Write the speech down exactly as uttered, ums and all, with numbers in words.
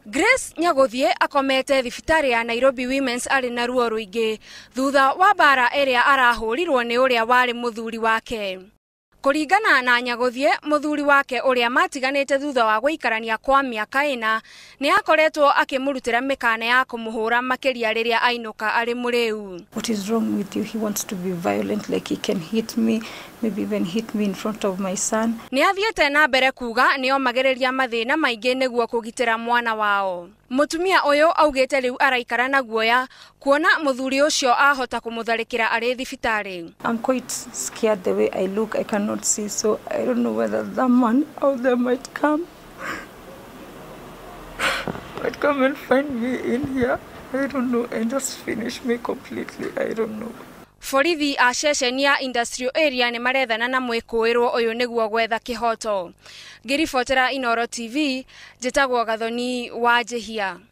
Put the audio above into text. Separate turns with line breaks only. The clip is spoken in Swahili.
Grace Nyagothie akomete thibitari ya Nairobi Women's ari na ruo ruingi thutha wa bara area arahurirwo ni uria wari muthuri wake. Kuringana na Nyagothie, muthuri wake uria matiganite thutha wa guikarania kwa miaka ina ni akoretwo akimurutira mikane ya kumuhura makiria riria ainuka ari muriu.
What is wrong with you? He wants to be violent, like he can hit me, maybe even hit me in front of my son.
Ni athiete na mbere kuga nio magereria mathina maingi niguo kugitira mwana wao. Mutumia uyu augite riu araikara na guoya kuona muthuri ucio ahota kumutharikira ari thibitari.
I'm quite scared the way I look. I cannot see, so I don't know whether that man out there might come might come and find me in here. I don't know, and just finish me completely. I don't know.
Borithi a ceceni ya industrial area ni marethana na mwikuirwo uyu niguo gwetha kihoto. Ngiribotera Inooro T V, njitagwo Gathoni wa Jehia.